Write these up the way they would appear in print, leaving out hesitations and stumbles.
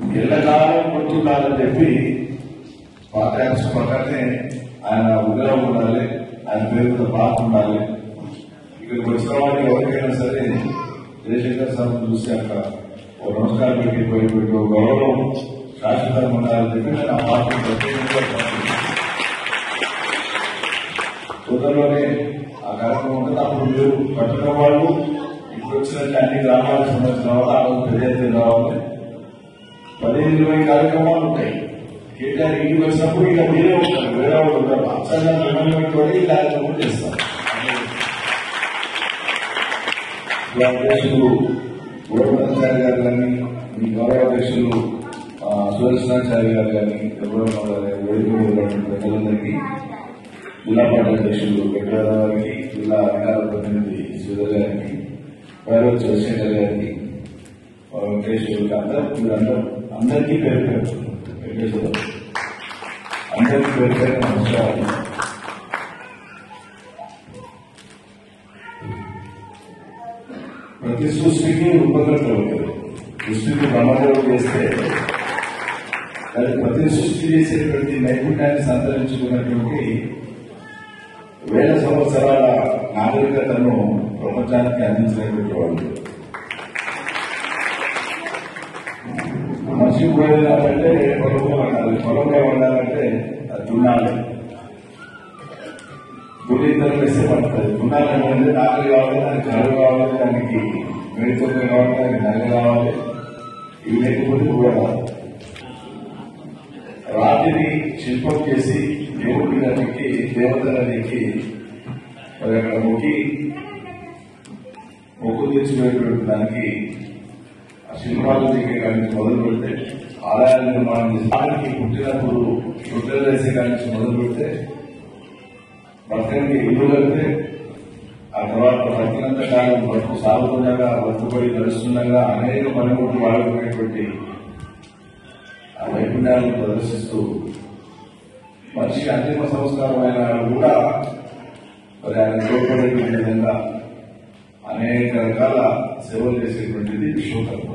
ఎల్లకాలం గుర్తుండాలని చెప్పి పాత యాక్స్ ప్రకారమే ఆయన ఉగ్రహం ఉండాలి, ఆయన పేరు మీద పాత ఉండాలి. ఇక్కడికి వచ్చిన వాడికి ఎవరికైనా సరే జయశంకర్ సార్ చూసి అక్కడ ఓ నమస్కారం పెట్టి ఓ గౌరవం శాశ్వతంగా ఉండాలని చెప్పి నేను ఆ పార్టీ ప్రత్యేకంగా తొందరలోనే ఆ కార్యక్రమం ఉంటుంది. అప్పుడు మీరు పట్టణ వాళ్ళు ఇప్పుడు వచ్చినట్టు అన్ని గ్రామాలకు సంబంధించిన వాళ్ళు ఆ రోజు పెద్ద ఎత్తున రావాలి. 15-20 కార్యక్రమాలు ఉంటాయి. కేటీఆర్ ఇంటికి వచ్చినప్పుడు ఇక మీరే ఉంటారు, వేరే వాళ్ళు ఉంటారు. అక్షరంగా మిమ్మల్ని పెట్టుకొని ఈ కార్యక్రమం చేస్తారు. అధ్యక్షులు గోవర్ధనాచార్య గారు కానీ, మీ గౌరవ అధ్యక్షులు సుదర్శనాచార్య గారు కానీ, వేడుకలు ప్రజలందరికీ, జిల్లా పార్టీ అధ్యక్షులు వెంకటరావు గారికి, జిల్లా అధికార ప్రతినిధి శ్రీధర్ గారికి, వైరవ చంద్రశేఖర్ గారికి, వెంకటేశ్వరుడికి అందరికీ పేరు వెంకటేశ్వర అందరికీ పేరు నమస్కారం. ప్రతి సృష్టికి ఉపకర్తలు ఉంటారు. సృష్టికి బ్రహ్మదేవుడు చేస్తే అది ప్రతి సృష్టి చేసేటువంటి నైపుణ్యాన్ని సంతరించుకున్నటువంటి వేల సంవత్సరాల నాగరికతను ప్రపంచానికి అందించినటువంటి వాళ్ళు. మనిషి పోయేదాలంటే పొలంలో వండాలి, పొలంలో వండాలంటే అది దున్నాలి. దున్నిద్దరు వేస్తే పడుతుంది. దున్నాలంటే నాగలు కావాలి, దానికి కళ్ళు కావాలి, దానికి మెడికల్ కావాలి, దానికి నగ కావాలి. ఇవి లేకపోతే కూడా రాత్రి శిల్పం చేసి దేవుడి నదికి దేవతల నదికి మరి అక్కడ మొక్కు తెచ్చిపోయేటువంటి దానికి ఆ శిల్పాల దగ్గర కానీ మొదలు పెడితే, ఆలయాల నిర్మాణం చేసి దానికి పుట్టినప్పుడు రుద్ర వేసే కానీ మొదలు పెడితే, భక్తునికి ఇల్లు కలిపితే, ఆ తర్వాత బతికినంత కాలం బతుకు సాగుతుండగా బతుకుబడి నడుస్తుండగా అనేక పనిముట్లు వాడుకునేటువంటి ఆ నైపుణ్యాలను ప్రదర్శిస్తూ మనిషి అంతిమ సంస్కారం అయిన కూడా మరి ఆయన తోడ్పడేటువంటి విధంగా అనేక రకాల సేవలు చేసేటువంటిది విశ్వకర్మ.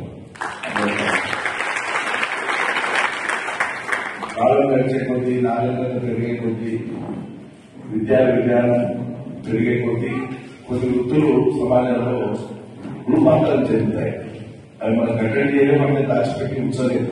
కాలం గడిచే కొద్దీ, నాగరికత పెరిగే కొద్దీ, విజ్ఞానం పెరిగే కొద్దీ కొన్ని వృత్తులు సమాజంలో రూపాంతరం చెందుతాయి. అవి మనకు అటెండ్ చేయలేమంటే దాచిపెట్టి ఉంచలేదు.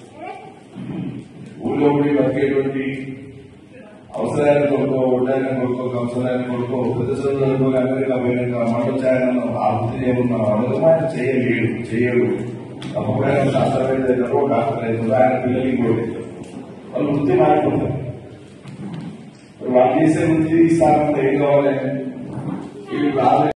ఊళ్ళో ఉండి బతికేటువంటి అవసరాలను కొడుకో, ఉండడానికి కొడుకో, అవసరాలను కొడుకో, పెద్ద చదువులకు అమెరికా పోయినాక మండల ఛాయలను ఆవృత్తి చేయకుండా అబద్ధమాట చేయడు. తప్పకుండా శాస్త్రవేత్త అవుతారో, డాక్టర్ అవుతారో, ఆయన పిల్లలకి కూడా వాళ్ళు వృత్తి మారిపోతారు. వాళ్ళు చేసే వృత్తి స్థానంలో ఏం కావాలి,